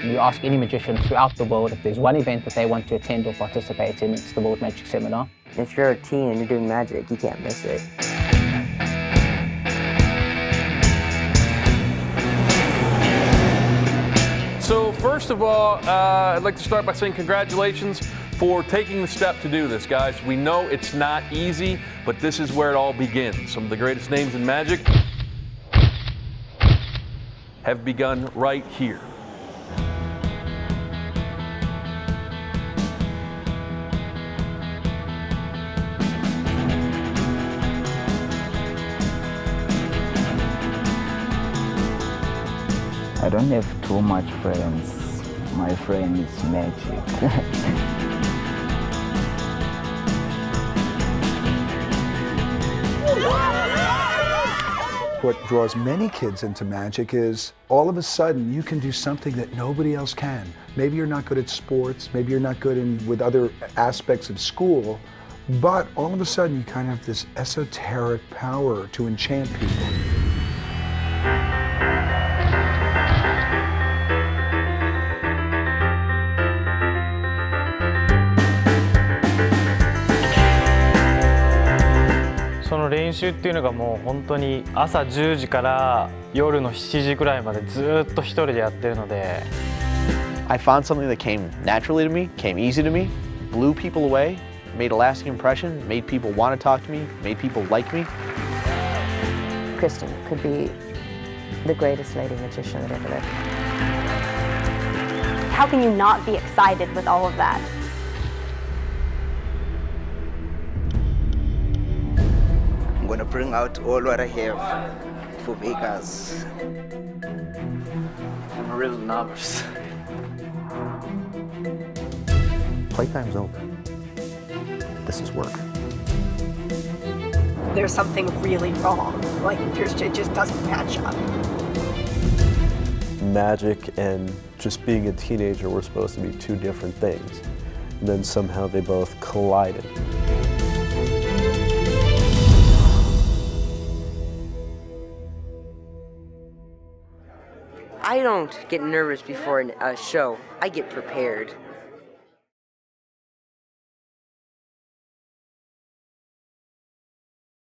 You ask any magician throughout the world if there's one event that they want to attend or participate in, it's the World Magic Seminar. If you're a teen and you're doing magic, you can't miss it. So first of all, I'd like to start by saying congratulations for taking the step to do this, guys. We know it's not easy, but this is where it all begins. Some of the greatest names in magic have begun right here. I don't have too much friends. My friend is magic. What draws many kids into magic is all of a sudden you can do something that nobody else can. Maybe you're not good at sports, maybe you're not good with other aspects of school, but all of a sudden you kind of have this esoteric power to enchant people. その練習っていうのがもう本当に朝10時から夜の7時くらいまでずっと一人でやってるので I found something that came naturally to me, came easy to me, blew people away, made a lasting impression, made people want to talk to me, made people like me. Kristen could be the greatest lady magician that ever lived. How can you not be excited with all of that? I'm going to bring out all what I have for Vegas. I'm a real novice. Playtime's over. This is work. There's something really wrong. Like, it just doesn't match up. Magic and just being a teenager were supposed to be two different things. And then somehow they both collided. I don't get nervous before a show. I get prepared.